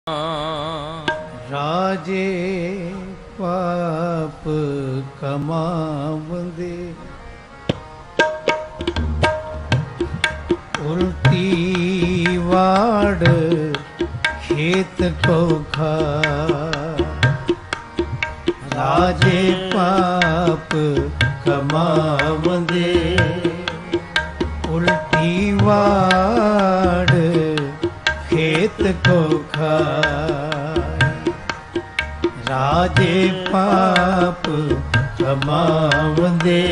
राजे पाप कमावंदे उल्टी वाड़ खेत को खा। राजे पाप कमावंदे उल्टी वाड़ खेत को खा। राजे पाप कमावंदे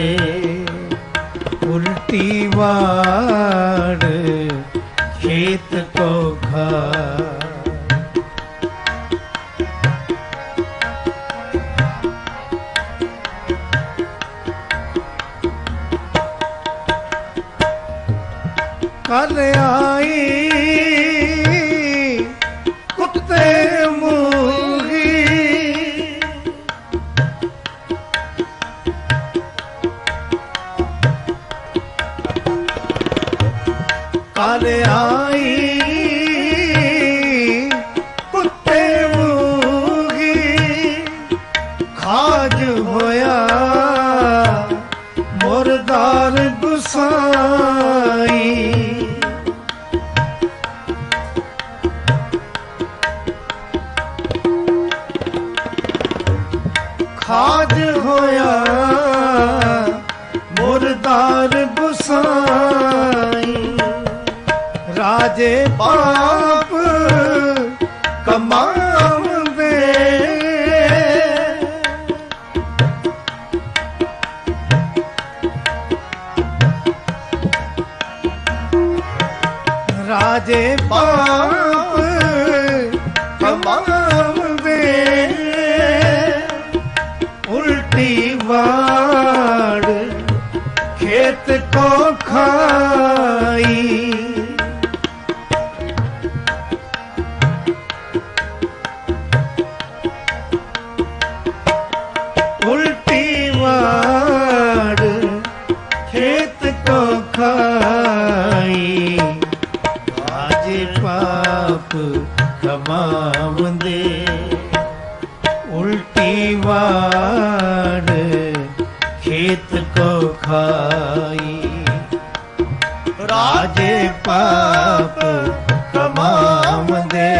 उल्टी वाड़ खेत को खा। कल आई कुत्ते मुर्गी कल आई कुत्ते मुर्गी खाज होया मुर्दार गुसाई। खाज होया मुर्दार गुसाई। राजे पाप कमावंदे राजे पाप कमावंदे उल्टी वाड़ खेत को खाई। उल्टी वाड़ खेत को खाई। राजे पाप कमावंदे उल्टी वाड़ खेत को खाई। राजे पाप कमावंदे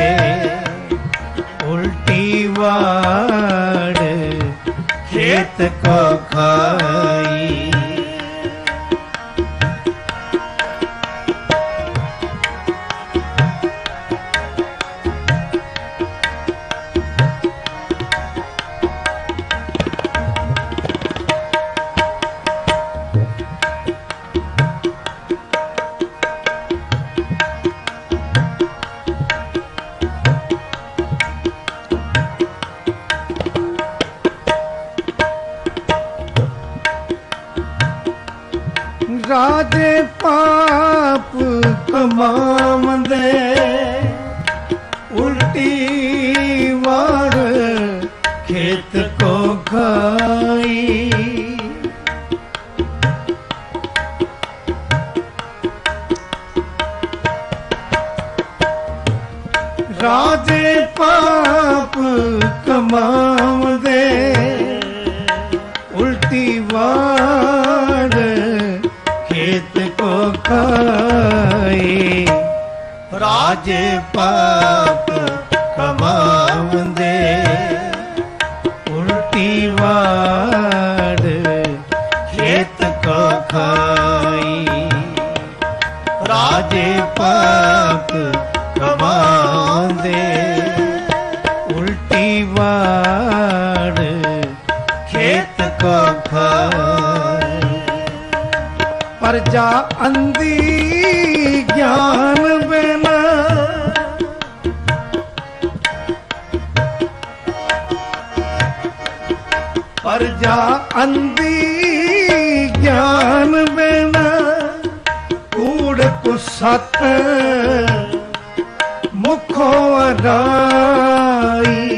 उल्टी वाड़ खेत को खाई। राजे पाप कमावंदे उल्टी वाड़ खेत को खाई। राजे पाप कमावंदे उल्टी वाड़ खेत को खाई। राजे पाप कमावंदे उल्टी वाड़ खेत को खाई। राजे पाप कमावंदे उल्टी वाड़ खेत को खाई। प्रजा अंधी ज्ञान बिना प्रजा अंधी ज्ञान बिना कूड़ कुसत मुखो अराई।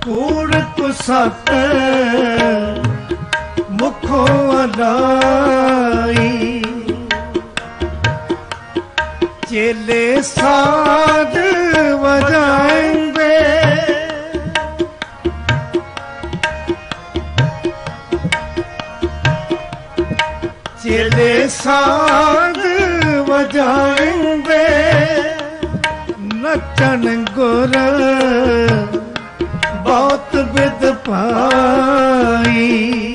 कूड़ कुसत मुखो अराई। चेले साध बजाएंगे, चेले साध बजाएंगे, नचन गुर बहुत विद पाई।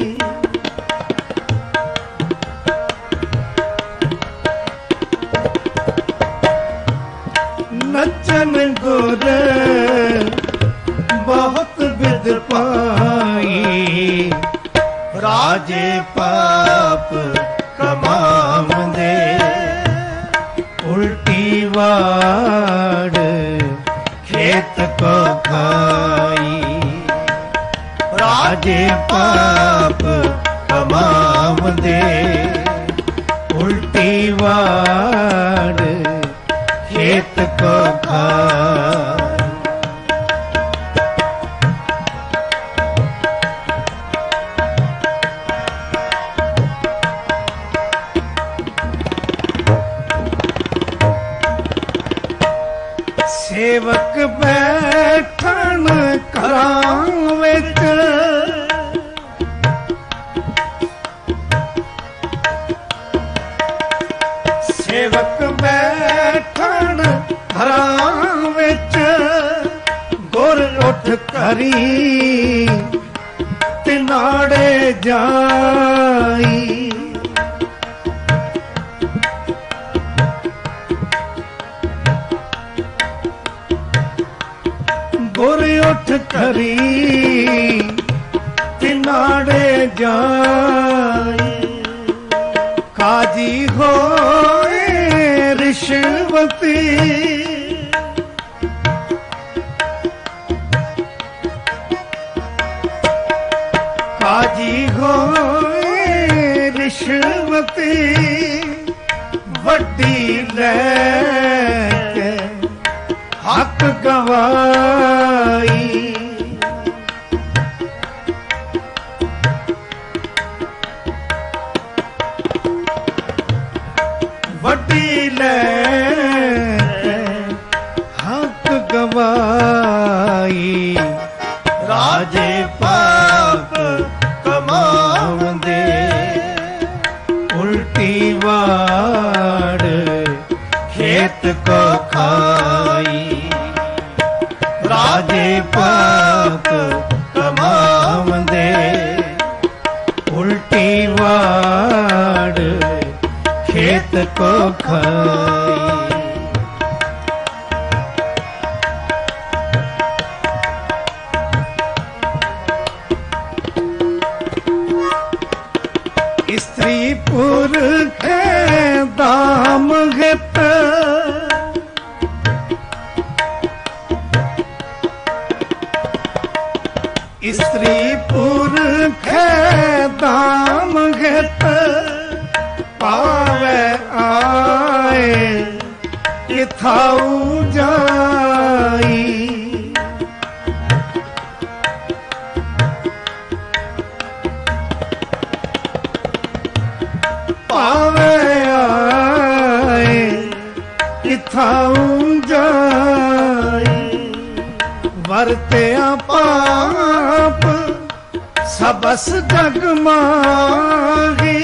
नचन गुर बहुत विद पाई, राजे पाप कमावंदे, उल्टी वाड़ खेत को खाई। राजे पाप कमावंदे, उल्टी वाड़ खेत को खाई। सेवक बैठन घरां विच, सेवक बैठन घरां विच, गुर उठ करी तिनाड़े जाई। गुर उठ करी तिनाड़े जाई। काजी होए रिश्वती, काजी होए रिश्वती, वड्डी लैके हक गवाई। वड्डी लैके हक गवाई, राजे पाप कमावंदे, उल्टी वाड़ खेत को खाई। राजे पाप कमावंदे, उल्टी वाड़ खेत को खाई। स्त्री पुरुष दाम हित, स्त्री पुरुष दाम हित, पावे आए इथाऊ जाई। पावे आए इथाऊ जाई, वरत्या पाप सबस जग माही।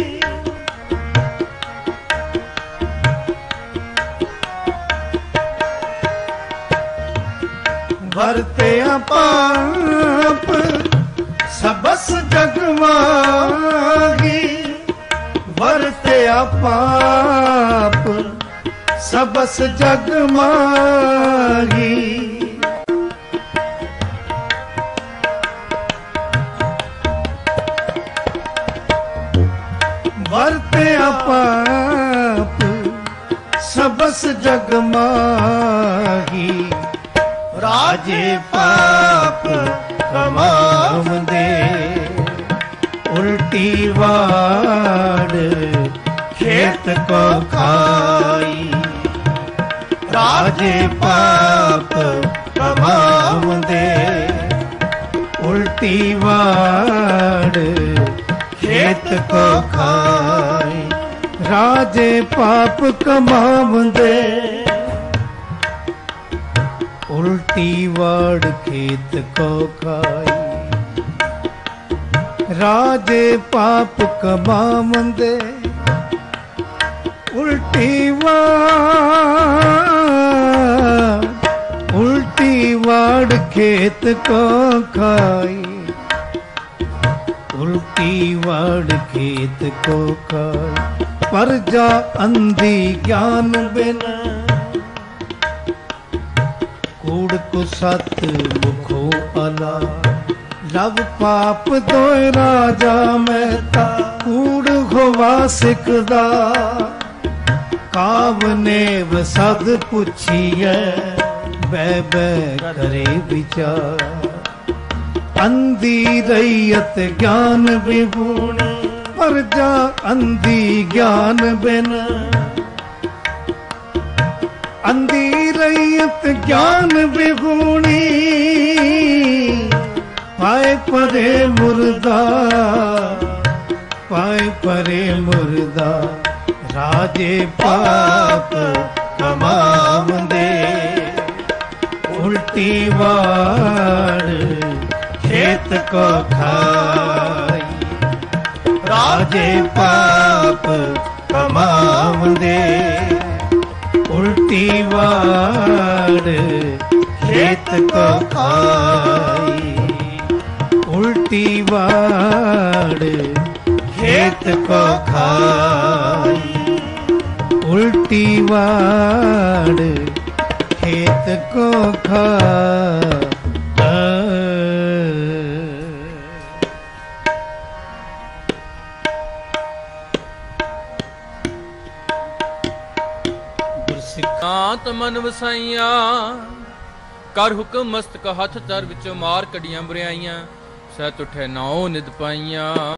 वरत्या पाप सबस जग माही, वरत्या पाप सबस जग माही। वरत्या पाप सबस जग माही, राजे पाप कमावंदे, उल्टी वाड़ खेत को खाई। राजे पाप कमावंदे, उल्टी वाड़ खेत को खाई। राजे पाप कमावंदे उल्टी वाड़ खेत को खाई। राजे पाप कमावंदे उल्टी वाड़ खेत को खाई। उल्टी वाड़ खेत को खाई। प्रजा अंधी ज्ञान बिना कूड़ को सत मुखो अला। लव पाप दोय राजा मेहता कूड़ होवा सिखदा। कावने वसद पुछिए बै बै करे विचार। अंधी रैयत ज्ञान विगुणी प्रजा अंधी ज्ञान बिना। अंधी रैयत ज्ञान विगुणी पाए परे मुर्दा। पाए परे मुर्दा राजे पाप कमावंदे उल्टी वाड़ खेत को खाई। राजे पाप कमावंदे उल्टी वाड़ खेत को खाई। उल्टी वाड़ खेत को खाई। उल्टी वाड़ खेत को खाई। सिखांत मन वसाइया कर हुक्म मस्तक हथ चर विचों मार कड़ियां बुराइयां सह तुठे नाओ निद पाइयां।